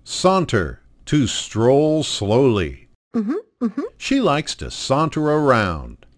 Saunter, to stroll slowly. Mm-hmm. She likes to saunter around.